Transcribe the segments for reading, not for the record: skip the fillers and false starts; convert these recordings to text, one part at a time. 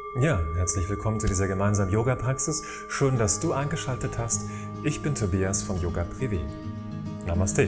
Ja, herzlich willkommen zu dieser gemeinsamen Yoga-Praxis. Schön, dass du eingeschaltet hast. Ich bin Tobias von Yoga Privé. Namaste.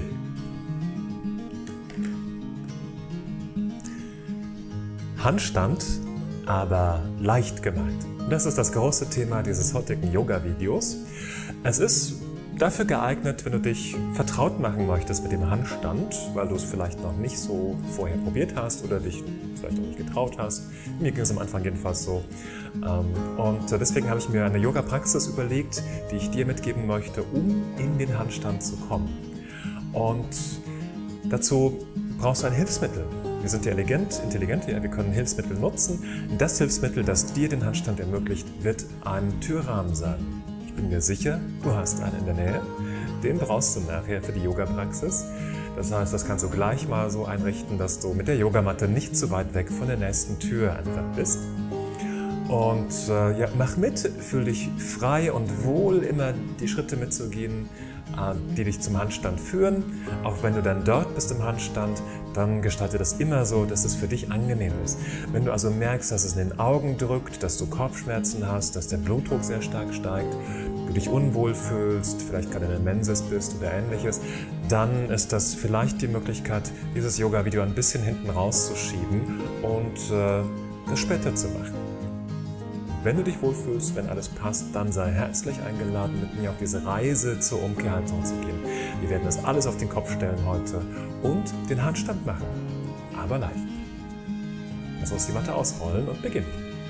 Handstand, aber leicht gemeint. Das ist das große Thema dieses heutigen Yoga-Videos. Es ist dafür geeignet, wenn du dich vertraut machen möchtest mit dem Handstand, weil du es vielleicht noch nicht so vorher probiert hast oder dich vielleicht auch nicht getraut hast. Mir ging es am Anfang jedenfalls so. Und deswegen habe ich mir eine Yoga-Praxis überlegt, die ich dir mitgeben möchte, um in den Handstand zu kommen. Und dazu brauchst du ein Hilfsmittel. Wir sind ja intelligent, ja, wir können Hilfsmittel nutzen. Das Hilfsmittel, das dir den Handstand ermöglicht, wird ein Türrahmen sein. Ich bin mir sicher, du hast einen in der Nähe. Den brauchst du nachher für die Yoga-Praxis. Das heißt, das kannst du gleich mal so einrichten, dass du mit der Yogamatte nicht zu weit weg von der nächsten Tür einfach bist. Und ja, mach mit, fühl dich frei und wohl, immer die Schritte mitzugehen, die dich zum Handstand führen. Auch wenn du dann dort bist im Handstand, dann gestalte das immer so, dass es für dich angenehm ist. Wenn du also merkst, dass es in den Augen drückt, dass du Kopfschmerzen hast, dass der Blutdruck sehr stark steigt, du dich unwohl fühlst, vielleicht gerade in der Menses bist oder ähnliches, dann ist das vielleicht die Möglichkeit, dieses Yoga-Video ein bisschen hinten rauszuschieben und das später zu machen. Wenn du dich wohlfühlst, wenn alles passt, dann sei herzlich eingeladen, mit mir auf diese Reise zur Umkehrhaltung zu gehen. Wir werden das alles auf den Kopf stellen heute und den Handstand machen, aber leicht. Lass uns die Matte ausrollen und beginnen.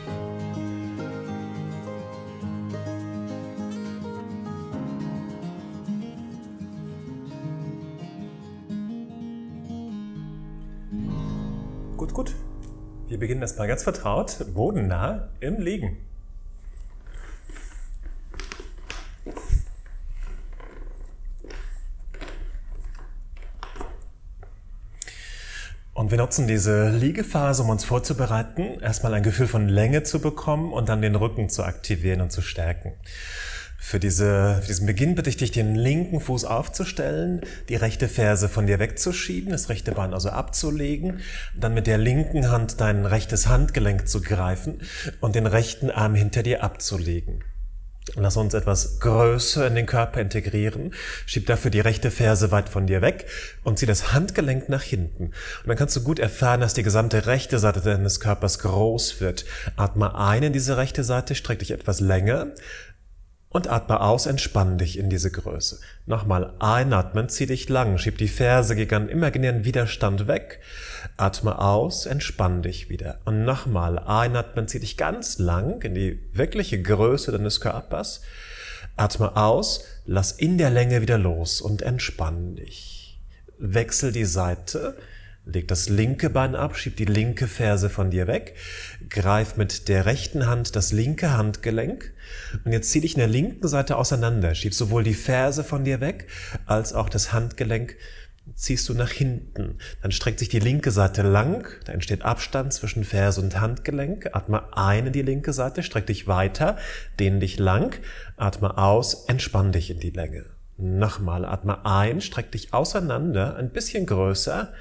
Gut, gut. Wir beginnen erstmal ganz vertraut, bodennah im Liegen. Und wir nutzen diese Liegephase, um uns vorzubereiten, erstmal ein Gefühl von Länge zu bekommen und dann den Rücken zu aktivieren und zu stärken. Für diesen Beginn bitte ich dich, den linken Fuß aufzustellen, die rechte Ferse von dir wegzuschieben, das rechte Bein also abzulegen, dann mit der linken Hand dein rechtes Handgelenk zu greifen und den rechten Arm hinter dir abzulegen. Lass uns etwas Größe in den Körper integrieren. Schieb dafür die rechte Ferse weit von dir weg und zieh das Handgelenk nach hinten. Und dann kannst du gut erfahren, dass die gesamte rechte Seite deines Körpers groß wird. Atme ein in diese rechte Seite, streck dich etwas länger. Und atme aus, entspann dich in diese Größe. Nochmal einatmen, zieh dich lang, schieb die Ferse gegen imaginären Widerstand weg. Atme aus, entspann dich wieder. Und nochmal einatmen, zieh dich ganz lang in die wirkliche Größe deines Körpers. Atme aus, lass in der Länge wieder los und entspann dich. Wechsel die Seite. Leg das linke Bein ab, schieb die linke Ferse von dir weg, greif mit der rechten Hand das linke Handgelenk und jetzt zieh dich in der linken Seite auseinander, schieb sowohl die Ferse von dir weg, als auch das Handgelenk ziehst du nach hinten. Dann streckt sich die linke Seite lang, da entsteht Abstand zwischen Ferse und Handgelenk, atme ein in die linke Seite, streck dich weiter, dehn dich lang, atme aus, entspann dich in die Länge. Nochmal, atme ein, streck dich auseinander, ein bisschen größer,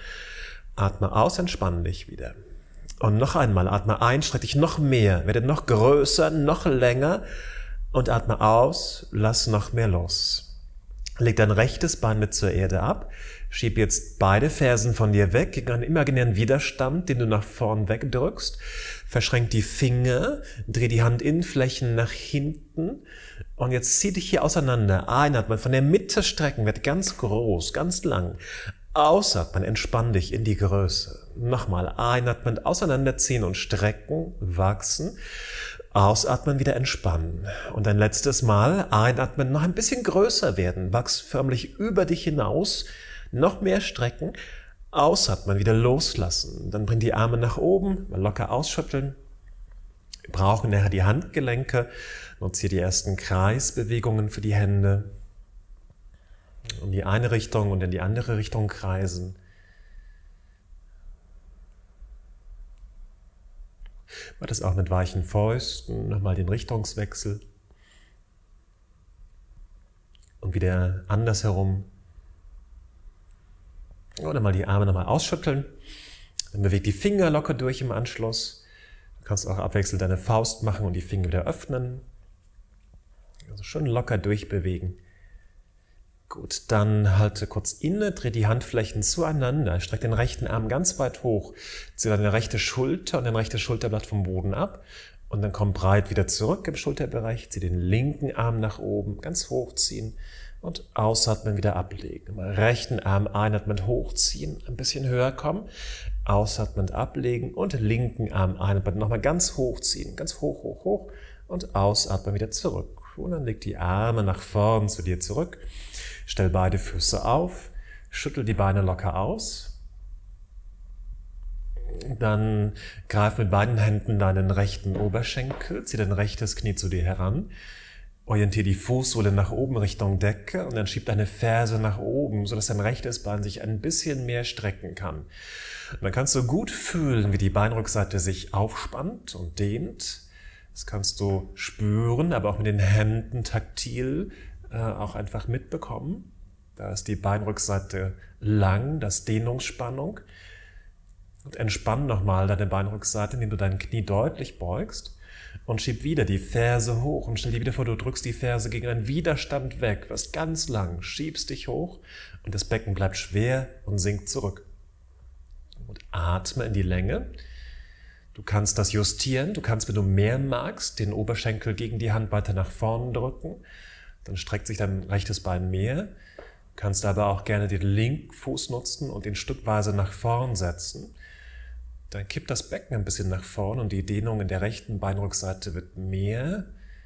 atme aus, entspann dich wieder. Und noch einmal, atme ein, streck dich noch mehr, werde noch größer, noch länger und atme aus, lass noch mehr los. Leg dein rechtes Bein mit zur Erde ab, schieb jetzt beide Fersen von dir weg, gegen einen imaginären Widerstand, den du nach vorn wegdrückst. Verschränk die Finger, dreh die Handinnenflächen nach hinten und jetzt zieh dich hier auseinander. Einatmen, von der Mitte strecken, wird ganz groß, ganz lang. Ausatmen, entspann dich in die Größe. Nochmal einatmen, auseinanderziehen und strecken, wachsen. Ausatmen, wieder entspannen. Und ein letztes Mal einatmen, noch ein bisschen größer werden. Wachs förmlich über dich hinaus. Noch mehr strecken. Ausatmen, wieder loslassen. Dann bring die Arme nach oben, mal locker ausschütteln. Wir brauchen nachher die Handgelenke. Nutze hier die ersten Kreisbewegungen für die Hände. In die eine Richtung und in die andere Richtung kreisen. Mach das auch mit weichen Fäusten, nochmal den Richtungswechsel. Und wieder andersherum. Oder mal die Arme nochmal ausschütteln. Dann bewegt die Finger locker durch im Anschluss. Du kannst auch abwechselnd deine Faust machen und die Finger wieder öffnen. Also schön locker durchbewegen. Gut, dann halte kurz inne, dreh die Handflächen zueinander, streck den rechten Arm ganz weit hoch, zieh deine rechte Schulter und dein rechtes Schulterblatt vom Boden ab und dann komm breit wieder zurück im Schulterbereich, zieh den linken Arm nach oben, ganz hochziehen und ausatmen, wieder ablegen. Mal rechten Arm einatmen, hochziehen, ein bisschen höher kommen, ausatmen, ablegen und linken Arm einatmen, nochmal ganz hochziehen, ganz hoch, hoch, hoch und ausatmen, wieder zurück. Und dann leg die Arme nach vorn zu dir zurück, stell beide Füße auf, schüttel die Beine locker aus. Dann greif mit beiden Händen deinen rechten Oberschenkel, zieh dein rechtes Knie zu dir heran, orientiere die Fußsohle nach oben Richtung Decke und dann schieb deine Ferse nach oben, sodass dein rechtes Bein sich ein bisschen mehr strecken kann. Und dann kannst du gut fühlen, wie die Beinrückseite sich aufspannt und dehnt. Das kannst du spüren, aber auch mit den Händen taktil auch einfach mitbekommen. Da ist die Beinrückseite lang, das Dehnungsspannung. Und entspann nochmal deine Beinrückseite, indem du dein Knie deutlich beugst und schieb wieder die Ferse hoch und stell dir wieder vor, du drückst die Ferse gegen einen Widerstand weg, wirst ganz lang, schiebst dich hoch und das Becken bleibt schwer und sinkt zurück. Und atme in die Länge. Du kannst das justieren, du kannst, wenn du mehr magst, den Oberschenkel gegen die Hand weiter nach vorn drücken. Dann streckt sich dein rechtes Bein mehr. Du kannst aber auch gerne den linken Fuß nutzen und ihn stückweise nach vorn setzen. Dann kippt das Becken ein bisschen nach vorn und die Dehnung in der rechten Beinrückseite wird mehr.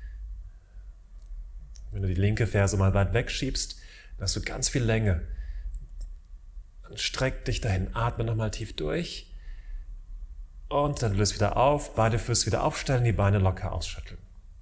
Wenn du die linke Ferse mal weit wegschiebst, dann hast du ganz viel Länge. Dann streck dich dahin, atme nochmal tief durch. Und dann löst wieder auf, beide Füße wieder aufstellen, die Beine locker ausschütteln.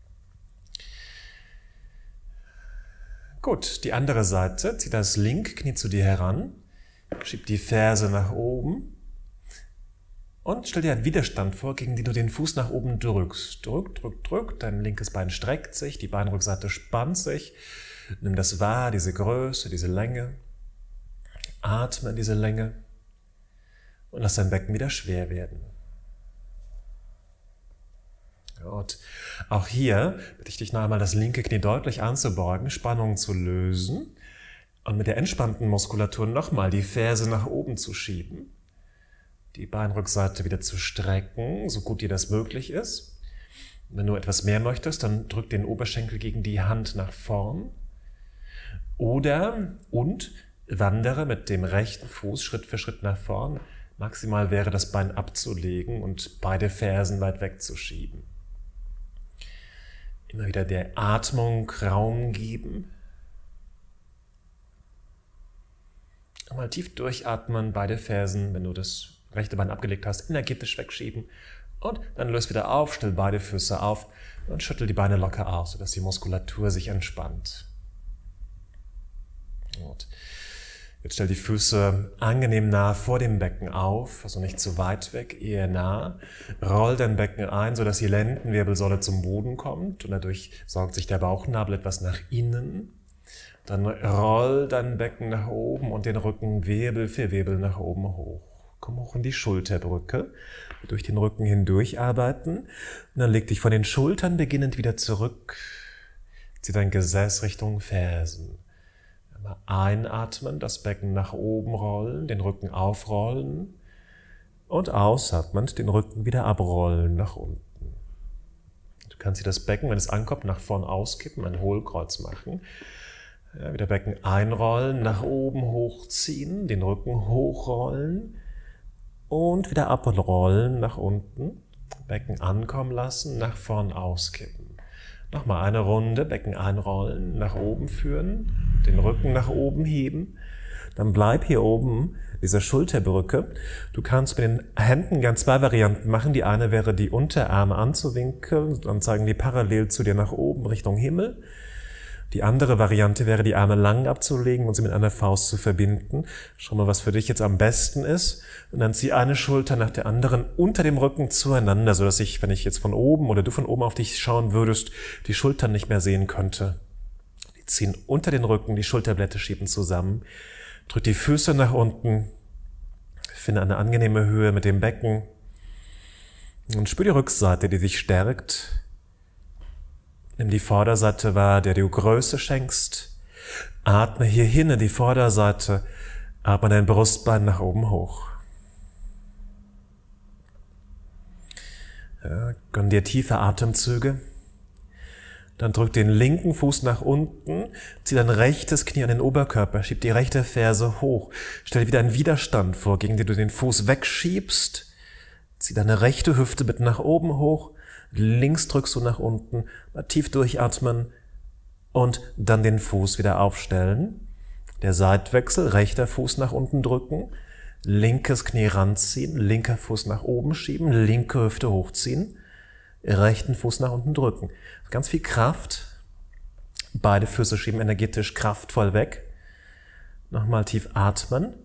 Gut, die andere Seite, zieh das linke Knie zu dir heran, schieb die Ferse nach oben und stell dir einen Widerstand vor, gegen den du den Fuß nach oben drückst. Drück, drück, drück, dein linkes Bein streckt sich, die Beinrückseite spannt sich. Nimm das wahr, diese Größe, diese Länge. Atme in diese Länge und lass dein Becken wieder schwer werden. Und auch hier bitte ich dich noch einmal, das linke Knie deutlich anzubeugen, Spannung zu lösen und mit der entspannten Muskulatur nochmal die Ferse nach oben zu schieben, die Beinrückseite wieder zu strecken, so gut dir das möglich ist. Wenn du etwas mehr möchtest, dann drück den Oberschenkel gegen die Hand nach vorn und wandere mit dem rechten Fuß Schritt für Schritt nach vorn. Maximal wäre das Bein abzulegen und beide Fersen weit wegzuschieben. Immer wieder der Atmung Raum geben. Mal tief durchatmen, beide Fersen, wenn du das rechte Bein abgelegt hast, energetisch wegschieben. Und dann löst wieder auf, stell beide Füße auf und schüttel die Beine locker aus, sodass die Muskulatur sich entspannt. Und jetzt stell die Füße angenehm nah vor dem Becken auf, also nicht zu weit weg, eher nah. Roll dein Becken ein, sodass die Lendenwirbelsäule zum Boden kommt und dadurch saugt sich der Bauchnabel etwas nach innen. Dann roll dein Becken nach oben und den Rücken Wirbel für Wirbel nach oben hoch. Komm hoch in die Schulterbrücke, durch den Rücken hindurch arbeiten. Und dann leg dich von den Schultern beginnend wieder zurück. Zieh dein Gesäß Richtung Fersen. Einatmen, das Becken nach oben rollen, den Rücken aufrollen und ausatmend den Rücken wieder abrollen nach unten. Du kannst dir das Becken, wenn es ankommt, nach vorn auskippen, ein Hohlkreuz machen. Ja, wieder Becken einrollen, nach oben hochziehen, den Rücken hochrollen und wieder abrollen nach unten. Becken ankommen lassen, nach vorn auskippen. Nochmal eine Runde, Becken einrollen, nach oben führen, den Rücken nach oben heben. Dann bleib hier oben, dieser Schulterbrücke. Du kannst mit den Händen ganz zwei Varianten machen. Die eine wäre, die Unterarme anzuwinkeln, dann zeigen die parallel zu dir nach oben Richtung Himmel. Die andere Variante wäre, die Arme lang abzulegen und sie mit einer Faust zu verbinden. Schau mal, was für dich jetzt am besten ist. Und dann zieh eine Schulter nach der anderen unter dem Rücken zueinander, sodass ich, wenn ich jetzt von oben oder du von oben auf dich schauen würdest, die Schultern nicht mehr sehen könnte. Die ziehen unter den Rücken, die Schulterblätter schieben zusammen. Drück die Füße nach unten. Finde eine angenehme Höhe mit dem Becken. Und spür die Rückseite, die sich stärkt. Nimm die Vorderseite wahr, der du Größe schenkst. Atme hier hin in die Vorderseite. Atme dein Brustbein nach oben hoch. Ja, gönn dir tiefe Atemzüge. Dann drück den linken Fuß nach unten, zieh dein rechtes Knie an den Oberkörper, schieb die rechte Ferse hoch. Stell wieder einen Widerstand vor, gegen den du den Fuß wegschiebst. Zieh deine rechte Hüfte mit nach oben hoch, links drückst du nach unten, mal tief durchatmen und dann den Fuß wieder aufstellen. Der Seitwechsel, rechter Fuß nach unten drücken, linkes Knie ranziehen, linker Fuß nach oben schieben, linke Hüfte hochziehen, rechten Fuß nach unten drücken. Ganz viel Kraft. Beide Füße schieben energetisch kraftvoll weg. Nochmal tief atmen.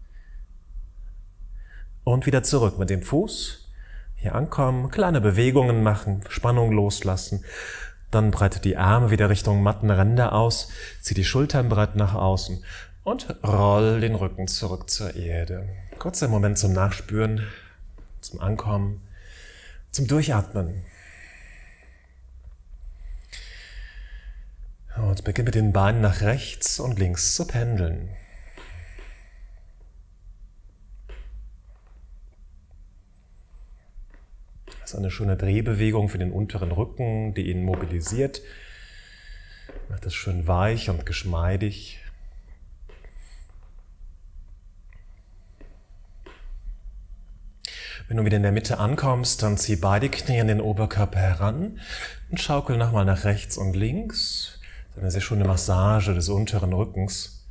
Und wieder zurück mit dem Fuß. Hier ankommen, kleine Bewegungen machen, Spannung loslassen. Dann breite die Arme wieder Richtung Mattenränder aus. Zieh die Schultern breit nach außen. Und roll den Rücken zurück zur Erde. Kurzer Moment zum Nachspüren, zum Ankommen, zum Durchatmen. Und beginn mit den Beinen nach rechts und links zu pendeln. Das ist eine schöne Drehbewegung für den unteren Rücken, die ihn mobilisiert. Macht das schön weich und geschmeidig. Wenn du wieder in der Mitte ankommst, dann zieh beide Knie an den Oberkörper heran und schaukel nochmal nach rechts und links. Eine sehr schöne Massage des unteren Rückens.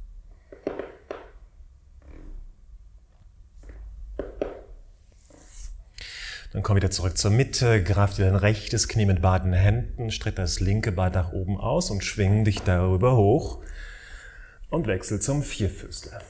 Dann komm wieder zurück zur Mitte, greif dir dein rechtes Knie mit beiden Händen, streck das linke Bein nach oben aus und schwing dich darüber hoch und wechsel zum Vierfüßler.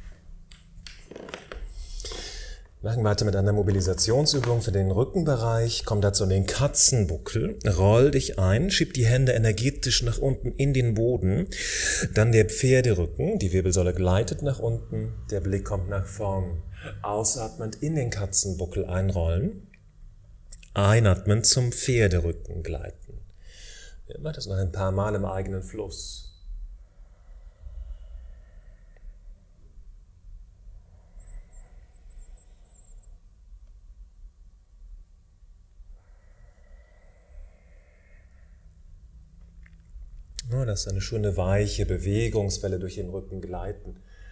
Machen weiter mit einer Mobilisationsübung für den Rückenbereich. Komm dazu in den Katzenbuckel. Roll dich ein, schieb die Hände energetisch nach unten in den Boden. Dann der Pferderücken. Die Wirbelsäule gleitet nach unten. Der Blick kommt nach vorn. Ausatmend in den Katzenbuckel einrollen. Einatmend zum Pferderücken gleiten. Ja, mach das noch ein paar Mal im eigenen Fluss. Lass eine schöne weiche Bewegungswelle durch den Rücken gleiten.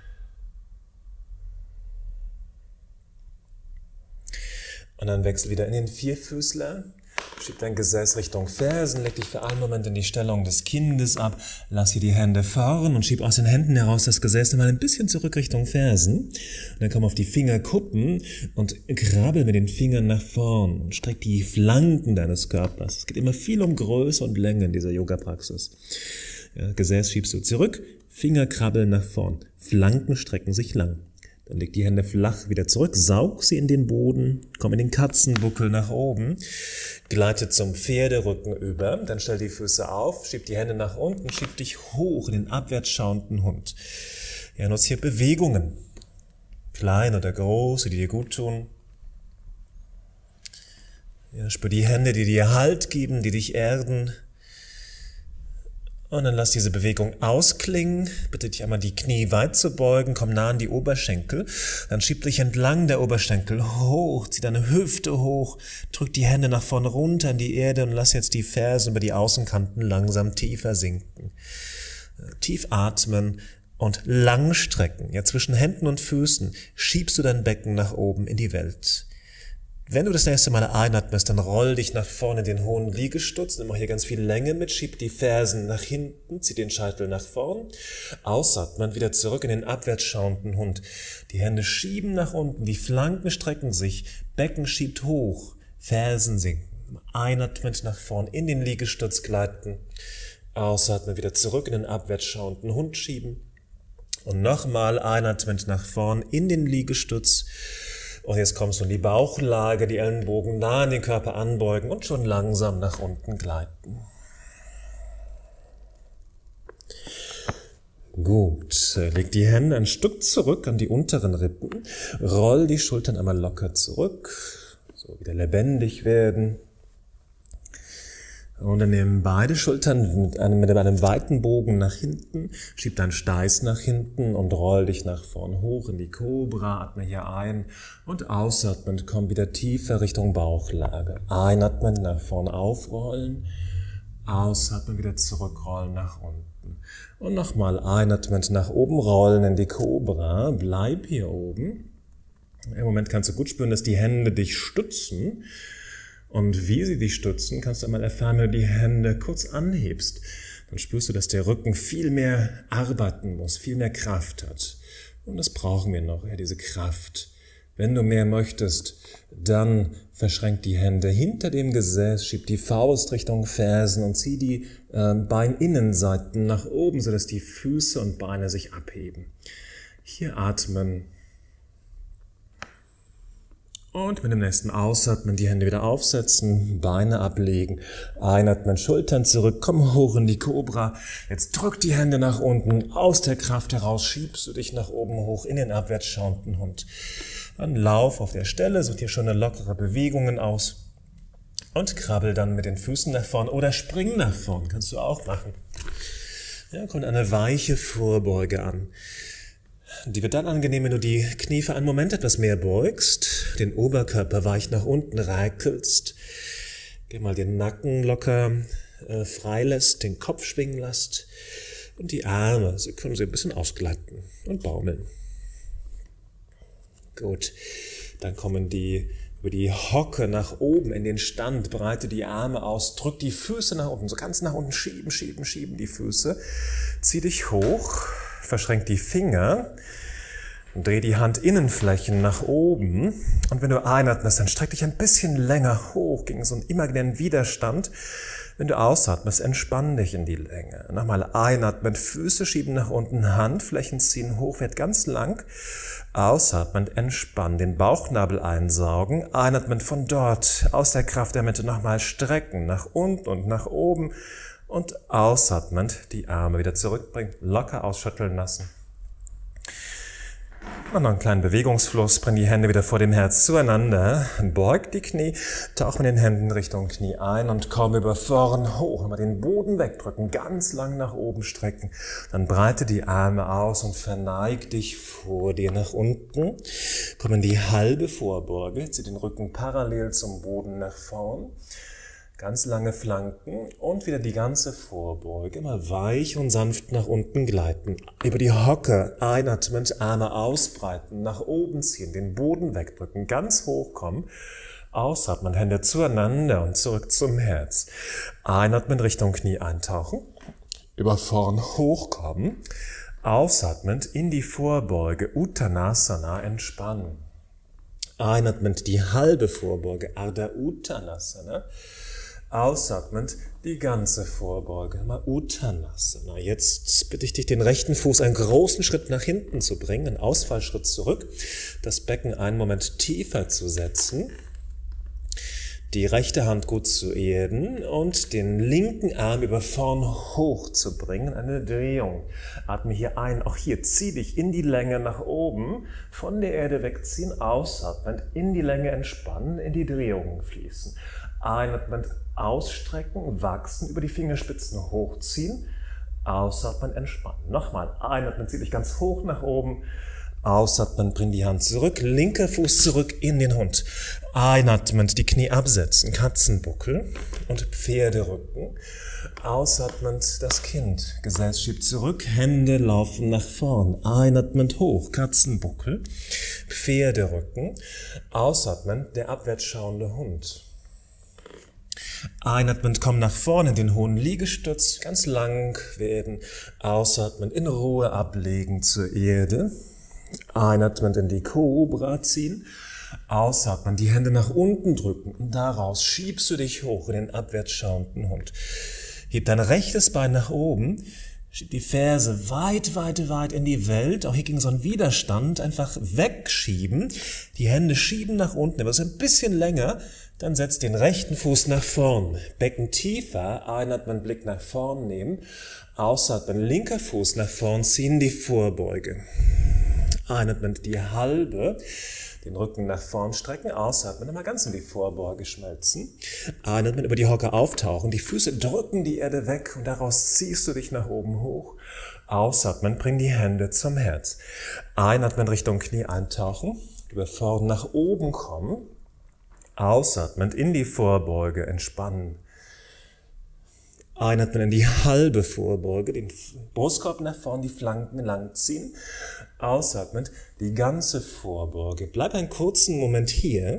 Und dann wechsel wieder in den Vierfüßler. Schieb dein Gesäß Richtung Fersen, leg dich für einen Moment in die Stellung des Kindes ab, lass hier die Hände vorn und schieb aus den Händen heraus das Gesäß mal ein bisschen zurück Richtung Fersen. Und dann komm auf die Fingerkuppen und krabbel mit den Fingern nach vorn und streck die Flanken deines Körpers. Es geht immer viel um Größe und Länge in dieser Yoga-Praxis. Ja, Gesäß schiebst du zurück, Finger krabbeln nach vorn, Flanken strecken sich lang. Dann leg die Hände flach wieder zurück, saug sie in den Boden, komm in den Katzenbuckel nach oben, gleite zum Pferderücken über, dann stell die Füße auf, schieb die Hände nach unten, schieb dich hoch in den abwärts schauenden Hund. Ja, nutz hier Bewegungen, klein oder große, die dir gut tun. Ja, spür die Hände, die dir Halt geben, die dich erden. Und dann lass diese Bewegung ausklingen. Bitte dich einmal die Knie weit zu beugen, komm nah an die Oberschenkel. Dann schieb dich entlang der Oberschenkel hoch, zieh deine Hüfte hoch, drück die Hände nach vorne runter in die Erde und lass jetzt die Fersen über die Außenkanten langsam tiefer sinken. Tief atmen und lang strecken. Ja, zwischen Händen und Füßen schiebst du dein Becken nach oben in die Welt. Wenn du das nächste Mal einatmest, dann roll dich nach vorne in den hohen Liegestütz, nimm auch hier ganz viel Länge mit, schieb die Fersen nach hinten, zieh den Scheitel nach vorn, ausatmen, wieder zurück in den abwärts schauenden Hund. Die Hände schieben nach unten, die Flanken strecken sich, Becken schiebt hoch, Fersen sinken. Einatmend nach vorn in den Liegestütz gleiten, ausatmen, wieder zurück in den abwärts schauenden Hund schieben und nochmal einatmend nach vorn in den Liegestütz. Und jetzt kommst du in die Bauchlage, die Ellenbogen nah an den Körper anbeugen und schon langsam nach unten gleiten. Gut, leg die Hände ein Stück zurück an die unteren Rippen, roll die Schultern einmal locker zurück, So, wieder lebendig werden. Und dann nehmen beide Schultern mit einem weiten Bogen nach hinten, schieb deinen Steiß nach hinten und roll dich nach vorn hoch in die Kobra, atme hier ein und ausatmend komm wieder tiefer Richtung Bauchlage. Einatmen, nach vorn aufrollen, ausatmen, wieder zurückrollen nach unten. Und nochmal einatmend nach oben rollen in die Kobra, bleib hier oben. Im Moment kannst du gut spüren, dass die Hände dich stützen. Und wie sie dich stützen, kannst du einmal erfahren, wenn du die Hände kurz anhebst. Dann spürst du, dass der Rücken viel mehr arbeiten muss, viel mehr Kraft hat. Und das brauchen wir noch, ja, diese Kraft. Wenn du mehr möchtest, dann verschränk die Hände hinter dem Gesäß, schieb die Faust Richtung Fersen und zieh die Beininnenseiten nach oben, sodass die Füße und Beine sich abheben. Hier atmen. Und mit dem nächsten Ausatmen die Hände wieder aufsetzen, Beine ablegen, einatmen, Schultern zurück, komm hoch in die Kobra. Jetzt drück die Hände nach unten, aus der Kraft heraus schiebst du dich nach oben hoch in den abwärts schauenden Hund. Dann lauf auf der Stelle, such dir schon eine lockere Bewegungen aus und krabbel dann mit den Füßen nach vorn oder spring nach vorn, kannst du auch machen. Ja, kommt eine weiche Vorbeuge an. Die wird dann angenehm, wenn du die Knie für einen Moment etwas mehr beugst, den Oberkörper weich nach unten räkelst, geh mal den Nacken locker freilässt, den Kopf schwingen lässt und die Arme, sie können ein bisschen ausgleiten und baumeln. Gut, dann kommen die über die Hocke nach oben in den Stand, breite die Arme aus, drück die Füße nach unten, so ganz nach unten schieben die Füße, zieh dich hoch. Verschränk die Finger, dreh die Handinnenflächen nach oben und wenn du einatmest, dann streck dich ein bisschen länger hoch gegen so einen imaginären Widerstand. Wenn du ausatmest, entspann dich in die Länge. Nochmal einatmen, Füße schieben nach unten, Handflächen ziehen hoch, werd ganz lang. Ausatmend entspannen, den Bauchnabel einsaugen, einatmen von dort, aus der Kraft der Mitte nochmal strecken, nach unten und nach oben. Und ausatmend die Arme wieder zurückbringen, locker ausschütteln lassen. Mach noch einen kleinen Bewegungsfluss, bring die Hände wieder vor dem Herz zueinander, beug die Knie, tauch mit den Händen Richtung Knie ein und komm über vorn hoch. Mal den Boden wegdrücken, ganz lang nach oben strecken. Dann breite die Arme aus und verneig dich vor dir nach unten. Komm in die halbe Vorbeuge, zieh den Rücken parallel zum Boden nach vorn. Ganz lange Flanken und wieder die ganze Vorbeuge, immer weich und sanft nach unten gleiten. Über die Hocke einatmend, Arme ausbreiten, nach oben ziehen, den Boden wegdrücken, ganz hoch kommen. Ausatmen, Hände zueinander und zurück zum Herz. Einatmen, Richtung Knie eintauchen, über vorn hochkommen. Ausatmend in die Vorbeuge, Uttanasana, entspannen. Einatmend die halbe Vorbeuge, Ardha Uttanasana. Ausatmend die ganze Vorbeuge, mal Uttanasana. Jetzt bitte ich dich, den rechten Fuß einen großen Schritt nach hinten zu bringen, einen Ausfallschritt zurück, das Becken einen Moment tiefer zu setzen, die rechte Hand gut zu erden und den linken Arm über vorn hoch zu bringen, eine Drehung. Atme hier ein, auch hier zieh dich in die Länge nach oben, von der Erde wegziehen, ausatmend, in die Länge entspannen, in die Drehungen fließen. Einatmend ausstrecken, wachsen, über die Fingerspitzen hochziehen, ausatmen, entspannen. Nochmal, einatmen, zieh dich ganz hoch nach oben, ausatmen, bring die Hand zurück, linker Fuß zurück in den Hund. Einatmend, die Knie absetzen, Katzenbuckel und Pferderücken. Ausatmend, das Kind, Gesäß schiebt zurück, Hände laufen nach vorn. Einatmend hoch, Katzenbuckel, Pferderücken. Ausatmend, der abwärts schauende Hund. Einatmend, komm nach vorne in den hohen Liegestütz, ganz lang werden. Ausatmend, in Ruhe ablegen zur Erde. Einatmend in die Kobra ziehen. Ausatmen, die Hände nach unten drücken und daraus schiebst du dich hoch in den abwärts schauenden Hund. Heb dein rechtes Bein nach oben, schieb die Ferse weit, weit, weit in die Welt. Auch hier gegen so einen Widerstand einfach wegschieben. Die Hände schieben nach unten, aber es ist ein bisschen länger. Dann setz den rechten Fuß nach vorn, Becken tiefer, einatmen, Blick nach vorn nehmen, ausatmen, linker Fuß nach vorn ziehen, die Vorbeuge. Einatmen, die halbe, Den Rücken nach vorn strecken, ausatmen, nochmal ganz in die Vorbeuge schmelzen. Einatmen, über die Hocke auftauchen, die Füße drücken die Erde weg und daraus ziehst du dich nach oben hoch. Ausatmen, bring die Hände zum Herz. Einatmen, Richtung Knie eintauchen, über vorn nach oben kommen. Ausatmen, in die Vorbeuge entspannen. Einatmen in die halbe Vorbeuge, den Brustkorb nach vorn, die Flanken lang ziehen. Ausatmen, die ganze Vorbeuge. Bleib einen kurzen Moment hier.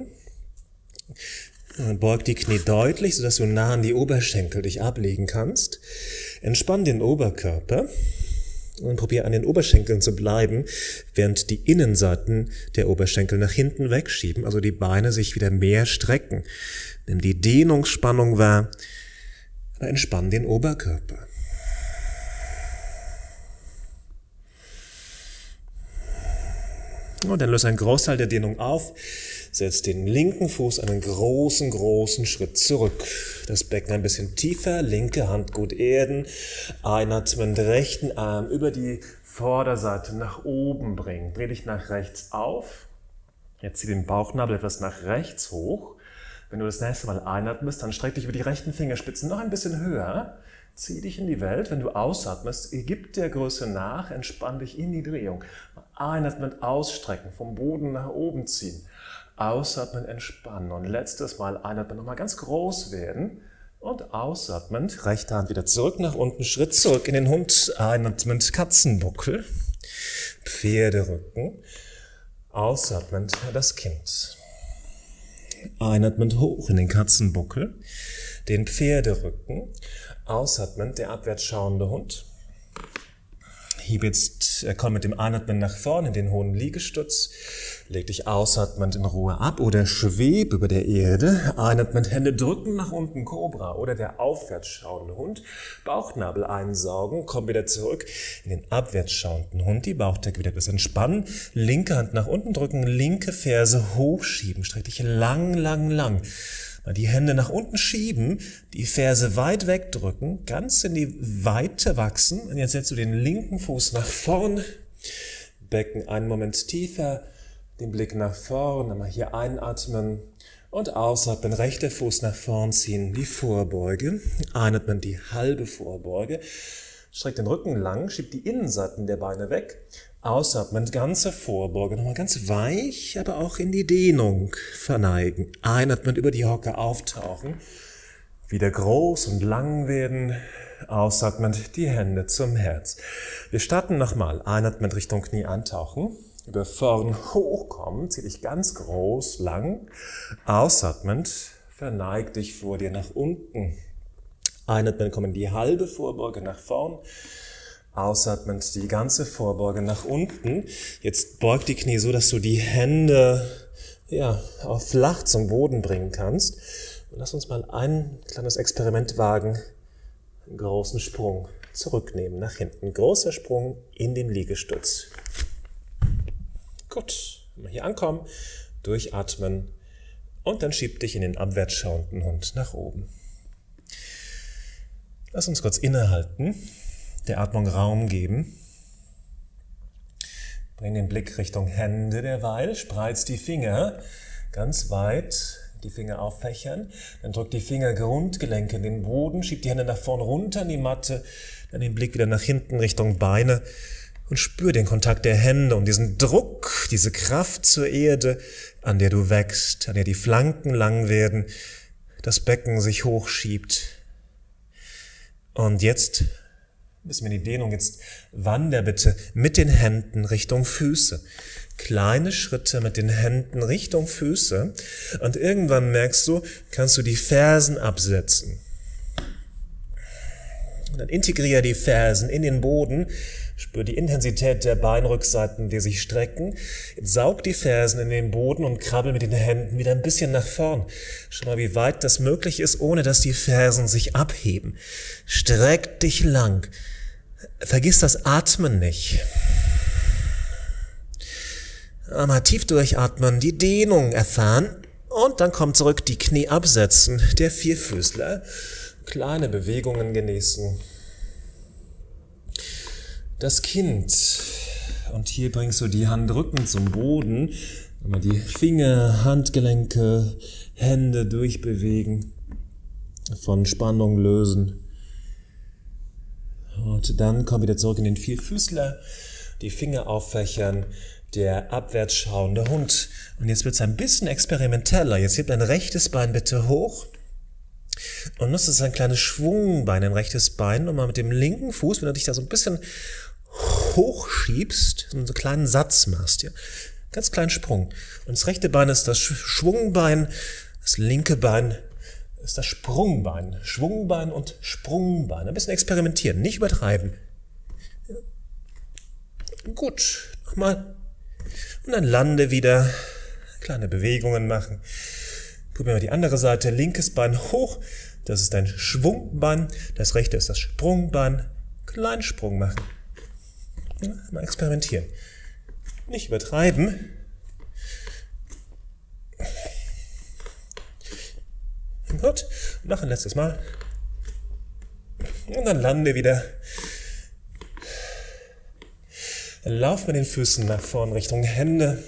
Beug die Knie deutlich, sodass du nah an die Oberschenkel dich ablegen kannst. Entspann den Oberkörper und probier an den Oberschenkeln zu bleiben, während die Innenseiten der Oberschenkel nach hinten wegschieben, also die Beine sich wieder mehr strecken. Nimm die Dehnungsspannung wahr. Aber entspann den Oberkörper. Und dann löse einen Großteil der Dehnung auf. Setz den linken Fuß einen großen Schritt zurück. Das Becken ein bisschen tiefer, linke Hand gut erden. Einatmen, rechten Arm über die Vorderseite nach oben bringen. Dreh dich nach rechts auf. Jetzt zieh den Bauchnabel etwas nach rechts hoch. Wenn du das nächste Mal einatmest, dann streck dich über die rechten Fingerspitzen noch ein bisschen höher. Zieh dich in die Welt. Wenn du ausatmest, gib der Größe nach, entspann dich in die Drehung. Einatmen, ausstrecken, vom Boden nach oben ziehen. Ausatmen, entspannen. Und letztes Mal einatmen, nochmal ganz groß werden. Und ausatmend, rechte Hand wieder zurück nach unten, Schritt zurück in den Hund. Einatmend, Katzenbuckel, Pferderücken. Ausatmend, das Kind. Einatmend hoch in den Katzenbuckel, den Pferderücken, ausatmend der abwärts schauende Hund. Komm mit dem Einatmen nach vorne in den hohen Liegestütz, leg dich ausatmend in Ruhe ab oder schweb über der Erde, einatmend Hände drücken nach unten, Kobra oder der aufwärts schauende Hund, Bauchnabel einsaugen, komm wieder zurück in den abwärts schauenden Hund, die Bauchdecke wieder etwas entspannen, linke Hand nach unten drücken, linke Ferse hochschieben, streck dich lang. Mal die Hände nach unten schieben, die Ferse weit wegdrücken, ganz in die Weite wachsen. Und jetzt setzt du den linken Fuß nach vorn, Becken einen Moment tiefer, den Blick nach vorn, einmal hier einatmen und ausatmen, rechter Fuß nach vorn ziehen, die Vorbeuge, einatmen, die halbe Vorbeuge, streck den Rücken lang, schieb die Innenseiten der Beine weg, ausatmen, ganze Vorbeuge, nochmal ganz weich, aber auch in die Dehnung verneigen. Einatmen, über die Hocke auftauchen, wieder groß und lang werden, ausatmend die Hände zum Herz. Wir starten nochmal, einatmend Richtung Knie eintauchen, über vorn hochkommen, zieh dich ganz groß, lang, ausatmend, verneig dich vor dir nach unten. Einatmen, kommen die halbe Vorbeuge nach vorn. Ausatmend die ganze Vorbeuge nach unten. Jetzt beug die Knie so, dass du die Hände auch flach zum Boden bringen kannst. Und lass uns mal ein kleines Experiment wagen. Einen großen Sprung zurücknehmen, nach hinten. Großer Sprung in den Liegestütz. Gut, mal hier ankommen, durchatmen und dann schieb dich in den abwärts schauenden Hund nach oben. Lass uns kurz innehalten, der Atmung Raum geben. Bring den Blick Richtung Hände derweil, spreiz die Finger ganz weit, die Finger auffächern, dann drück die Finger Grundgelenke in den Boden, schieb die Hände nach vorn runter in die Matte, dann den Blick wieder nach hinten Richtung Beine und spür den Kontakt der Hände und diesen Druck, diese Kraft zur Erde, an der du wächst, an der die Flanken lang werden, das Becken sich hochschiebt. Und jetzt, bis wir in die Dehnung, jetzt wander bitte mit den Händen Richtung Füße. Kleine Schritte mit den Händen Richtung Füße und irgendwann merkst du, kannst du die Fersen absetzen. Und dann integriere die Fersen in den Boden, spür die Intensität der Beinrückseiten, die sich strecken. Jetzt saug die Fersen in den Boden und krabbel mit den Händen wieder ein bisschen nach vorn. Schau mal, wie weit das möglich ist, ohne dass die Fersen sich abheben. Streck dich lang. Vergiss das Atmen nicht. Einmal tief durchatmen, die Dehnung erfahren und dann kommt zurück, die Knie absetzen, der Vierfüßler. Kleine Bewegungen genießen. Das Kind. Und hier bringst du die Handrücken zum Boden. Mal die Finger, Handgelenke, Hände durchbewegen, von Spannung lösen. Und dann komm wieder zurück in den Vierfüßler, die Finger auffächern, der abwärts schauende Hund. Und jetzt wird es ein bisschen experimenteller. Jetzt hebt dein rechtes Bein bitte hoch und nutzt es ein kleines Schwungbein, ein rechtes Bein, und mal mit dem linken Fuß, wenn du dich da so ein bisschen hochschiebst, so einen kleinen Satz machst, ja. Ganz kleinen Sprung. Und das rechte Bein ist das Schwungbein, das linke Bein ist das Sprungbein. Schwungbein und Sprungbein. Ein bisschen experimentieren, nicht übertreiben. Ja. Gut, nochmal. Und dann lande wieder. Kleine Bewegungen machen. Probieren wir die andere Seite. Linkes Bein hoch. Das ist dein Schwungbein. Das rechte ist das Sprungbein. Kleinen Sprung machen. Ja, mal experimentieren. Nicht übertreiben. Gut, noch ein letztes Mal. Und dann lande wieder. Lauf mit den Füßen nach vorn Richtung Hände.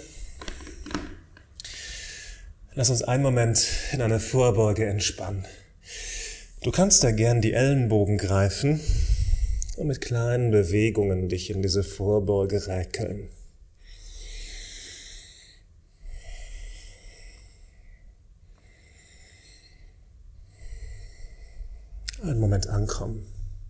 Lass uns einen Moment in eine Vorbeuge entspannen. Du kannst da gern die Ellenbogen greifen und mit kleinen Bewegungen dich in diese Vorbeuge räkeln. Einen Moment ankommen.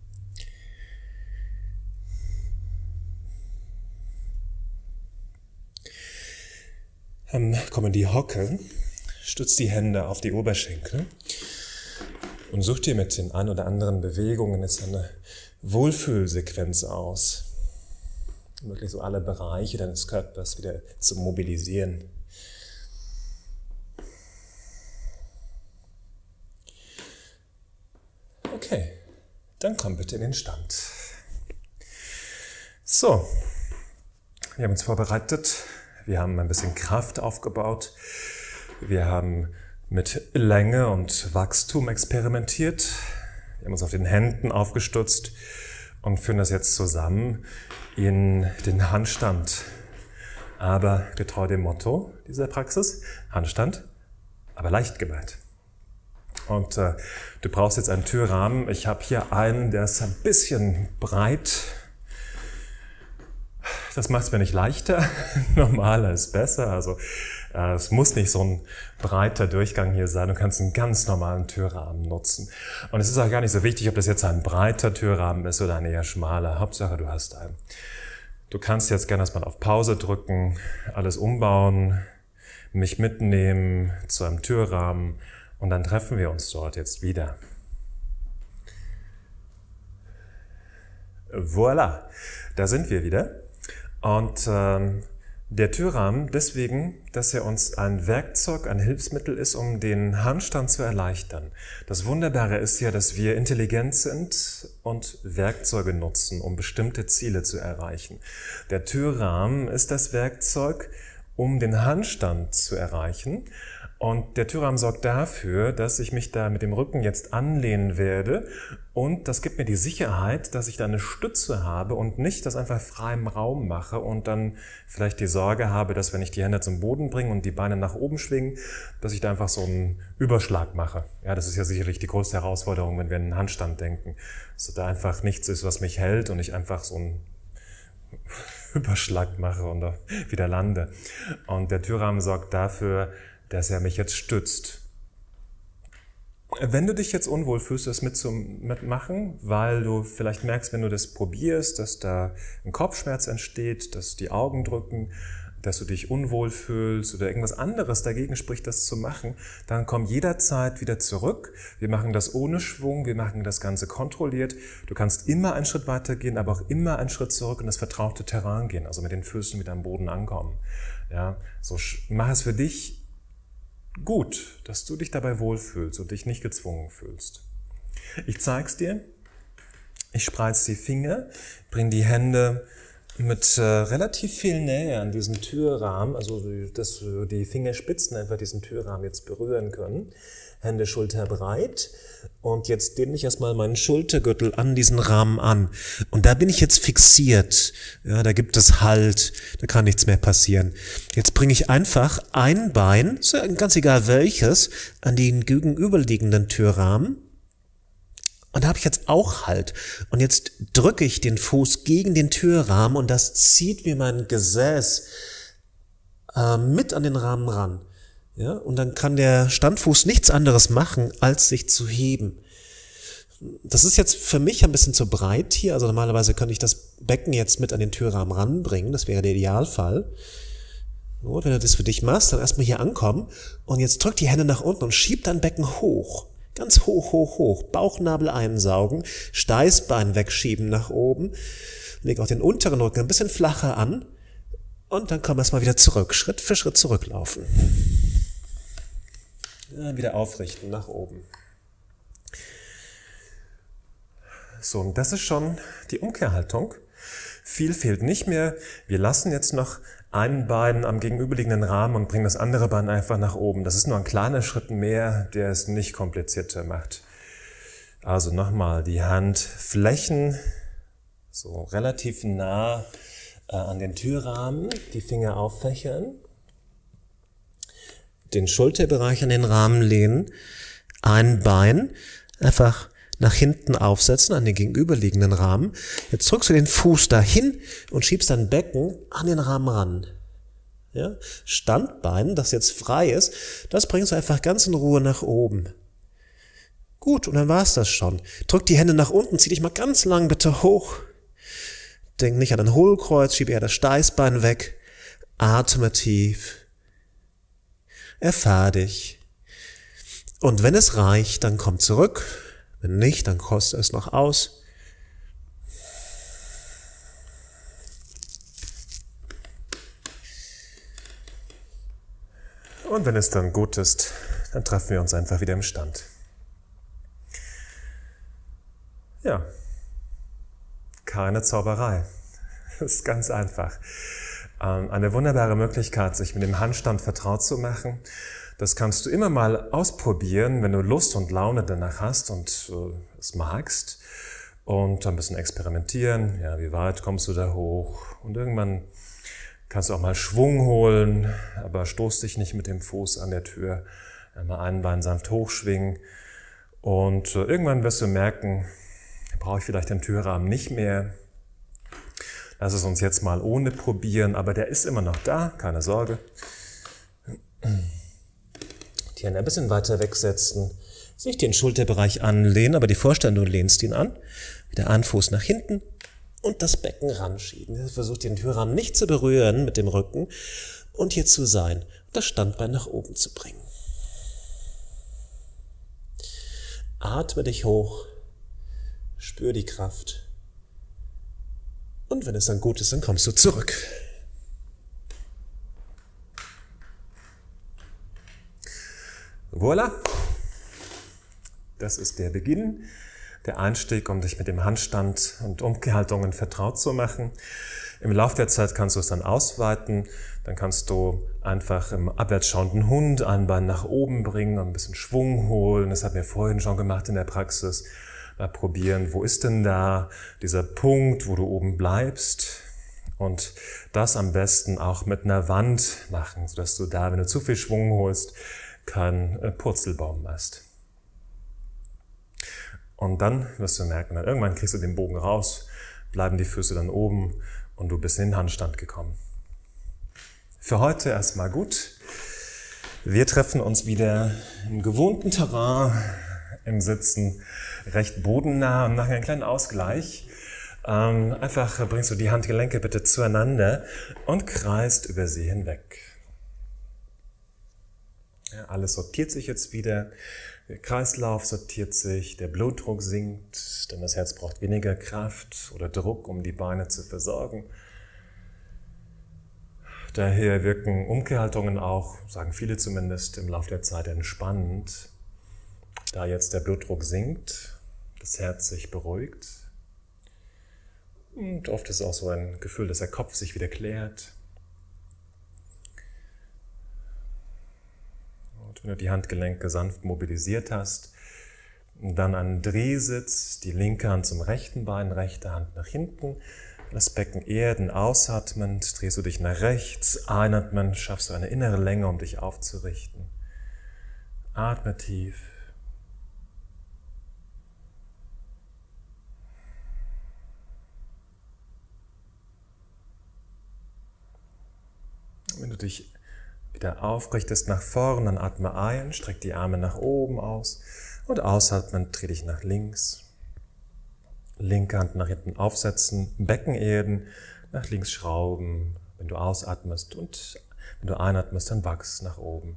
Komm in die Hocke, stütz die Hände auf die Oberschenkel und such dir mit den ein oder anderen Bewegungen jetzt eine Wohlfühlsequenz aus. Wirklich so alle Bereiche deines Körpers wieder zu mobilisieren. Okay, dann komm bitte in den Stand. So, wir haben uns vorbereitet, wir haben ein bisschen Kraft aufgebaut, wir haben mit Länge und Wachstum experimentiert, wir haben uns auf den Händen aufgestützt und führen das jetzt zusammen in den Handstand. Aber getreu dem Motto dieser Praxis, Handstand, aber leicht gemeint. Und du brauchst jetzt einen Türrahmen. Ich habe hier einen, der ist ein bisschen breit. Das macht es mir nicht leichter. Normaler ist besser. Also es muss nicht so ein breiter Durchgang hier sein. Du kannst einen ganz normalen Türrahmen nutzen. Und es ist auch gar nicht so wichtig, ob das jetzt ein breiter Türrahmen ist oder ein eher schmaler. Hauptsache, du hast einen. Du kannst jetzt gerne erstmal auf Pause drücken, alles umbauen, mich mitnehmen zu einem Türrahmen. Und dann treffen wir uns dort jetzt wieder. Voilà, da sind wir wieder. Und der Türrahmen deswegen, dass er uns ein Werkzeug, ein Hilfsmittel ist, um den Handstand zu erleichtern. Das Wunderbare ist ja, dass wir intelligent sind und Werkzeuge nutzen, um bestimmte Ziele zu erreichen. Der Türrahmen ist das Werkzeug, um den Handstand zu erreichen. Und der Türrahmen sorgt dafür, dass ich mich da mit dem Rücken jetzt anlehnen werde, und das gibt mir die Sicherheit, dass ich da eine Stütze habe und nicht das einfach frei im Raum mache und dann vielleicht die Sorge habe, dass wenn ich die Hände zum Boden bringe und die Beine nach oben schwingen, dass ich da einfach so einen Überschlag mache. Ja, das ist ja sicherlich die größte Herausforderung, wenn wir an den Handstand denken. Dass da einfach nichts ist, was mich hält und ich einfach so einen Überschlag mache und da wieder lande. Und der Türrahmen sorgt dafür, dass er mich jetzt stützt. Wenn du dich jetzt unwohl fühlst, das mitmachen, weil du vielleicht merkst, wenn du das probierst, dass da ein Kopfschmerz entsteht, dass die Augen drücken, dass du dich unwohl fühlst oder irgendwas anderes dagegen spricht, das zu machen, dann komm jederzeit wieder zurück. Wir machen das ohne Schwung, wir machen das Ganze kontrolliert. Du kannst immer einen Schritt weiter gehen, aber auch immer einen Schritt zurück in das vertraute Terrain gehen, also mit den Füßen wieder am Boden ankommen. Ja, so mach es für dich gut, dass du dich dabei wohlfühlst und dich nicht gezwungen fühlst. Ich zeig's dir. Ich spreiz die Finger, bring die Hände mit relativ viel Nähe an diesem Türrahmen, also dass die Fingerspitzen einfach diesen Türrahmen jetzt berühren können. Hände schulterbreit. Und jetzt dehne ich erstmal meinen Schultergürtel an diesen Rahmen an. Und da bin ich jetzt fixiert. Ja, da gibt es Halt, da kann nichts mehr passieren. Jetzt bringe ich einfach ein Bein, ganz egal welches, an den gegenüberliegenden Türrahmen. Und da habe ich jetzt auch Halt. Und jetzt drücke ich den Fuß gegen den Türrahmen und das zieht mir mein Gesäß mit an den Rahmen ran. Ja, und dann kann der Standfuß nichts anderes machen, als sich zu heben. Das ist jetzt für mich ein bisschen zu breit hier. Also normalerweise könnte ich das Becken jetzt mit an den Türrahmen ranbringen. Das wäre der Idealfall. So, wenn du das für dich machst, dann erstmal hier ankommen. Und jetzt drück die Hände nach unten und schieb dein Becken hoch. Ganz hoch, hoch, hoch. Bauchnabel einsaugen. Steißbein wegschieben nach oben. Leg auch den unteren Rücken ein bisschen flacher an. Und dann komm erstmal wieder zurück. Schritt für Schritt zurücklaufen. Ja, wieder aufrichten nach oben. So, und das ist schon die Umkehrhaltung. Viel fehlt nicht mehr. Wir lassen jetzt noch ein Bein am gegenüberliegenden Rahmen und bringen das andere Bein einfach nach oben. Das ist nur ein kleiner Schritt mehr, der es nicht komplizierter macht. Also nochmal die Handflächen so relativ nah an den Türrahmen, die Finger auffächern. Den Schulterbereich an den Rahmen lehnen, ein Bein einfach nach hinten aufsetzen an den gegenüberliegenden Rahmen. Jetzt drückst du den Fuß dahin und schiebst dein Becken an den Rahmen ran. Ja? Standbein, das jetzt frei ist, das bringst du einfach ganz in Ruhe nach oben. Gut, und dann war's das schon. Drück die Hände nach unten, zieh dich mal ganz lang bitte hoch. Denk nicht an ein Hohlkreuz, schieb eher das Steißbein weg. Atme tief. Erfahr dich. Und wenn es reicht, dann komm zurück. Wenn nicht, dann koste es noch aus. Und wenn es dann gut ist, dann treffen wir uns einfach wieder im Stand. Ja, keine Zauberei. Das ist ganz einfach. Eine wunderbare Möglichkeit, sich mit dem Handstand vertraut zu machen. Das kannst du immer mal ausprobieren, wenn du Lust und Laune danach hast und es magst. Und ein bisschen experimentieren. Ja, wie weit kommst du da hoch? Und irgendwann kannst du auch mal Schwung holen, aber stoß dich nicht mit dem Fuß an der Tür. Einmal ein Bein sanft hochschwingen. Und irgendwann wirst du merken, brauche ich vielleicht den Türrahmen nicht mehr. Lass es uns jetzt mal ohne probieren, aber der ist immer noch da, keine Sorge. Die Hände ein bisschen weiter wegsetzen, sich den Schulterbereich anlehnen, aber die Vorstellung, du lehnst ihn an. Wieder ein Fuß nach hinten und das Becken ranschieben. Versuch den Türrahmen nicht zu berühren mit dem Rücken und hier zu sein, das Standbein nach oben zu bringen. Atme dich hoch, spür die Kraft. Und wenn es dann gut ist, dann kommst du zurück. Voilà. Das ist der Beginn, der Einstieg, um dich mit dem Handstand und Umkehrhaltungen vertraut zu machen. Im Laufe der Zeit kannst du es dann ausweiten. Dann kannst du einfach im abwärts schauenden Hund ein Bein nach oben bringen und ein bisschen Schwung holen. Das haben wir vorhin schon gemacht in der Praxis. Mal probieren, wo ist denn da dieser Punkt, wo du oben bleibst, und das am besten auch mit einer Wand machen, sodass du da, wenn du zu viel Schwung holst, keinen Purzelbaum machst. Und dann wirst du merken, dann irgendwann kriegst du den Bogen raus, bleiben die Füße dann oben und du bist in den Handstand gekommen. Für heute erstmal gut. Wir treffen uns wieder im gewohnten Terrain, im Sitzen, recht bodennah, und machen einen kleinen Ausgleich. Einfach bringst du die Handgelenke bitte zueinander und kreist über sie hinweg. Ja, alles sortiert sich jetzt wieder. Der Kreislauf sortiert sich, der Blutdruck sinkt, denn das Herz braucht weniger Kraft oder Druck, um die Beine zu versorgen. Daher wirken Umkehrhaltungen auch, sagen viele zumindest, im Laufe der Zeit entspannend. Da jetzt der Blutdruck sinkt, das Herz sich beruhigt. Und oft ist auch so ein Gefühl, dass der Kopf sich wieder klärt. Und wenn du die Handgelenke sanft mobilisiert hast, dann an Drehsitz, die linke Hand zum rechten Bein, rechte Hand nach hinten, das Becken erden, ausatmend, drehst du dich nach rechts, einatmen, schaffst du eine innere Länge, um dich aufzurichten. Atme tief. Wenn du dich wieder aufrichtest nach vorn, dann atme ein, streck die Arme nach oben aus und ausatmen, dreh dich nach links. Linke Hand nach hinten aufsetzen, Becken erden, nach links schrauben, wenn du ausatmest, und wenn du einatmest, dann wachs nach oben.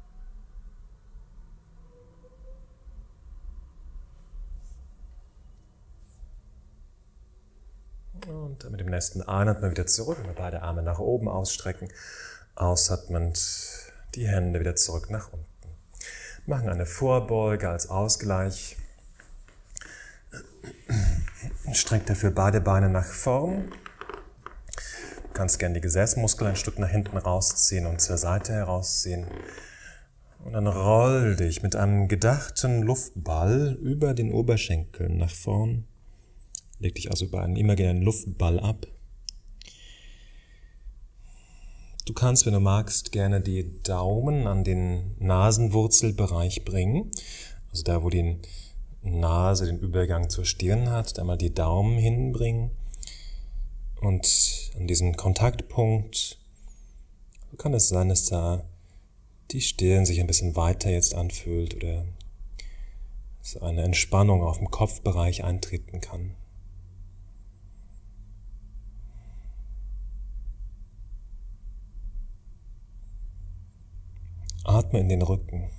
Und mit dem nächsten Einatmen wieder zurück, und beide Arme nach oben ausstrecken, ausatmend die Hände wieder zurück nach unten. Machen eine Vorbeuge als Ausgleich. Streck dafür beide Beine nach vorn. Du kannst gerne die Gesäßmuskeln ein Stück nach hinten rausziehen und zur Seite herausziehen. Und dann roll dich mit einem gedachten Luftball über den Oberschenkeln nach vorn. Leg dich also über einen imaginären Luftball ab. Du kannst, wenn du magst, gerne die Daumen an den Nasenwurzelbereich bringen. Also da, wo die Nase den Übergang zur Stirn hat, da mal die Daumen hinbringen. Und an diesem Kontaktpunkt, so kann es sein, dass da die Stirn sich ein bisschen weiter jetzt anfühlt oder dass eine Entspannung auf dem Kopfbereich eintreten kann. Atme in den Rücken.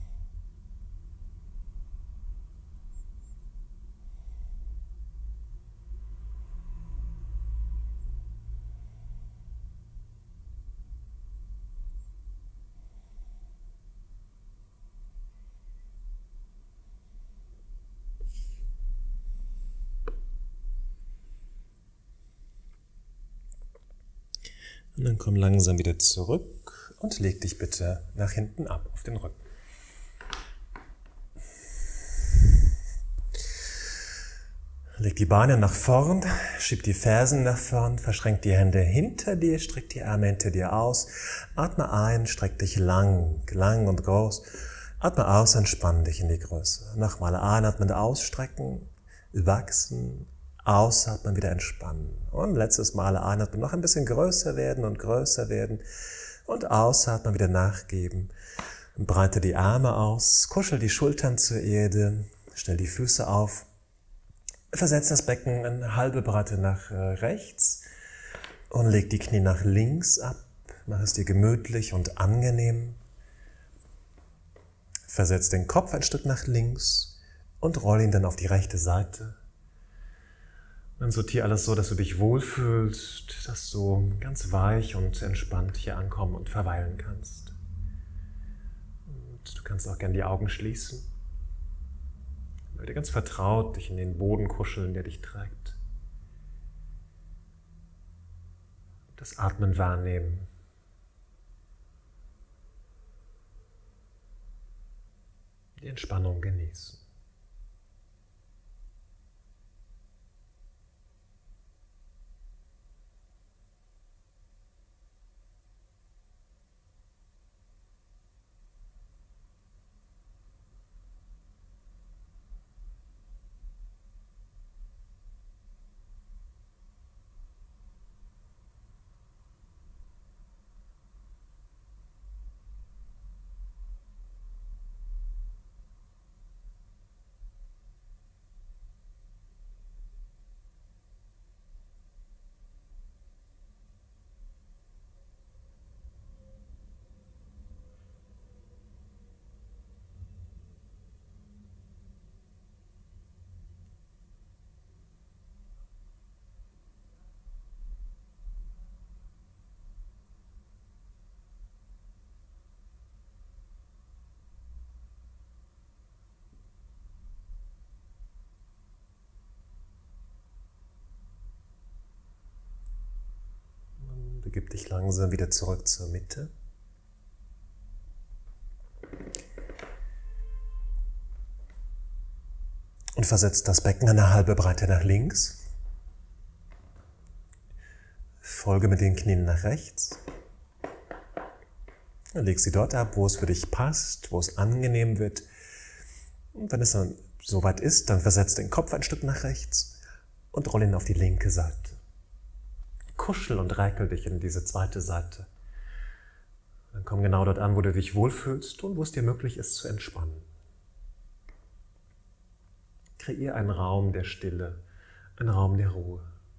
Und dann komm langsam wieder zurück und leg dich bitte nach hinten ab auf den Rücken. Leg die Beine nach vorn, schieb die Fersen nach vorn, verschränk die Hände hinter dir, streck die Arme hinter dir aus. Atme ein, streck dich lang, lang und groß. Atme aus, entspann dich in die Größe. Nochmal einatmen, ausstrecken, wachsen, ausatmen, wieder entspannen. Und letztes Mal einatmen, noch ein bisschen größer werden und größer werden. Und ausatmen, wieder nachgeben. Breite die Arme aus, kuschel die Schultern zur Erde, stell die Füße auf. Versetz das Becken eine halbe Breite nach rechts und leg die Knie nach links ab. Mach es dir gemütlich und angenehm. Versetz den Kopf ein Stück nach links und roll ihn dann auf die rechte Seite. Dann sortier alles so, dass du dich wohlfühlst, dass du ganz weich und entspannt hier ankommen und verweilen kannst. Und du kannst auch gerne die Augen schließen. Dir ganz vertraut dich in den Boden kuscheln, der dich trägt. Das Atmen wahrnehmen. Die Entspannung genießen. Begib dich langsam wieder zurück zur Mitte. Und versetzt das Becken eine halbe Breite nach links. Folge mit den Knien nach rechts. Und leg sie dort ab, wo es für dich passt, wo es angenehm wird. Und wenn es dann soweit ist, dann versetz den Kopf ein Stück nach rechts und roll ihn auf die linke Seite. Kuschel und räkel dich in diese zweite Seite. Dann komm genau dort an, wo du dich wohlfühlst und wo es dir möglich ist zu entspannen. Kreier einen Raum der Stille, einen Raum der Ruhe.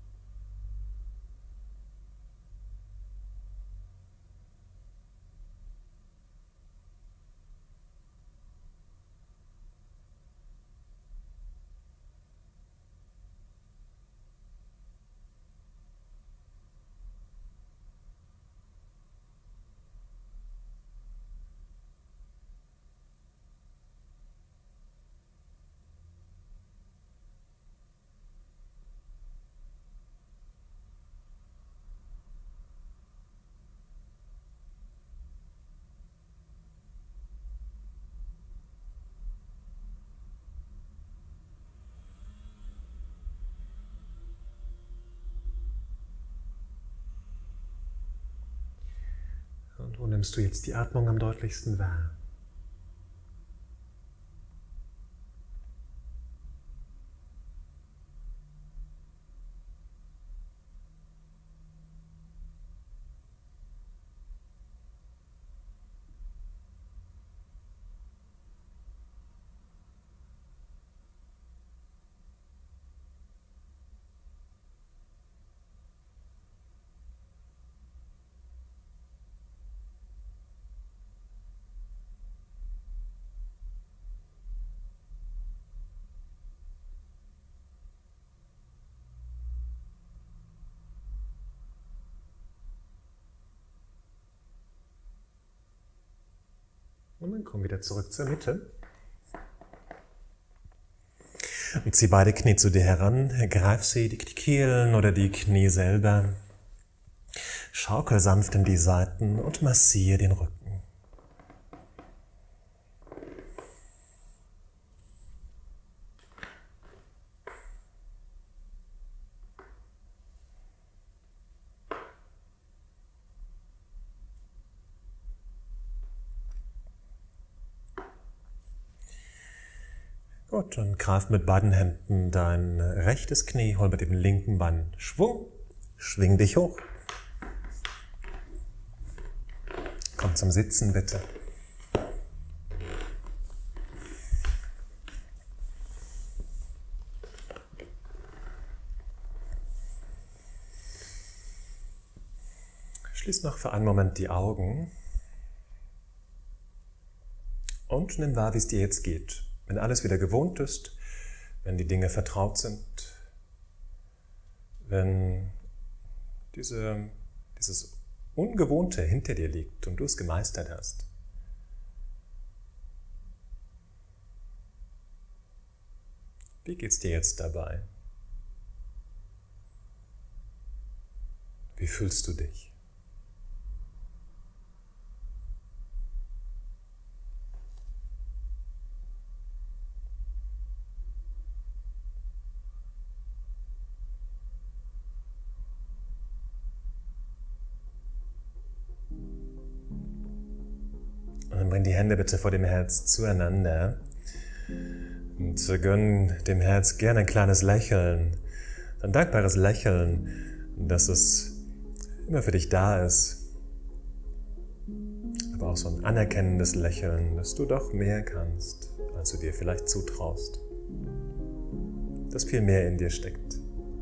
Und wo nimmst du jetzt die Atmung am deutlichsten wahr? Und dann komm wieder zurück zur Mitte. Und zieh beide Knie zu dir heran, greif sie, die Kehlen oder die Knie selber. Schaukel sanft in die Seiten und massiere den Rücken. Gut, dann greif mit beiden Händen dein rechtes Knie, hol mit dem linken Bein Schwung, schwing dich hoch. Komm zum Sitzen bitte. Schließ noch für einen Moment die Augen und nimm wahr, wie es dir jetzt geht. Wenn alles wieder gewohnt ist, wenn die Dinge vertraut sind, wenn dieses Ungewohnte hinter dir liegt und du es gemeistert hast. Wie geht's dir jetzt dabei? Wie fühlst du dich? Und dann bring die Hände bitte vor dem Herz zueinander und gönn dem Herz gerne ein kleines Lächeln, ein dankbares Lächeln, dass es immer für dich da ist, aber auch so ein anerkennendes Lächeln, dass du doch mehr kannst, als du dir vielleicht zutraust, dass viel mehr in dir steckt.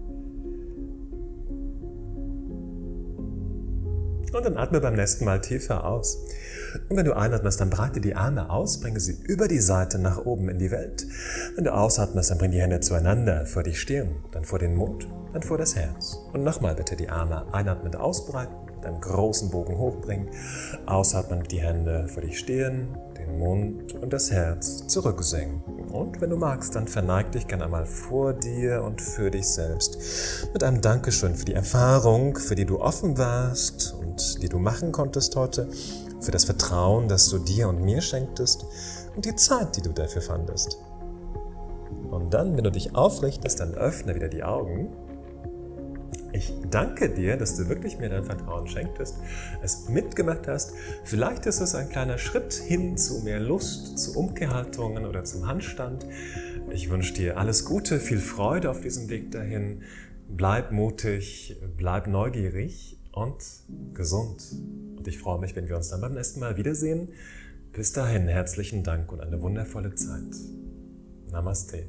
Und dann atme beim nächsten Mal tiefer aus. Und wenn du einatmest, dann breite die Arme aus, bringe sie über die Seite nach oben in die Welt. Wenn du ausatmest, dann bring die Hände zueinander, vor die Stirn, dann vor den Mund, dann vor das Herz. Und nochmal bitte die Arme einatmend ausbreiten, mit einem großen Bogen hochbringen. Ausatmend die Hände vor die Stirn, den Mund und das Herz zurücksenken. Und wenn du magst, dann verneig dich gerne einmal vor dir und für dich selbst mit einem Dankeschön für die Erfahrung, für die du offen warst und die du machen konntest heute, für das Vertrauen, das du dir und mir schenktest und die Zeit, die du dafür fandest. Und dann, wenn du dich aufrichtest, dann öffne wieder die Augen. Ich danke dir, dass du wirklich mir dein Vertrauen schenktest, es mitgemacht hast. Vielleicht ist es ein kleiner Schritt hin zu mehr Lust, zu Umkehrhaltungen oder zum Handstand. Ich wünsche dir alles Gute, viel Freude auf diesem Weg dahin. Bleib mutig, bleib neugierig und gesund. Und ich freue mich, wenn wir uns dann beim nächsten Mal wiedersehen. Bis dahin herzlichen Dank und eine wundervolle Zeit. Namaste.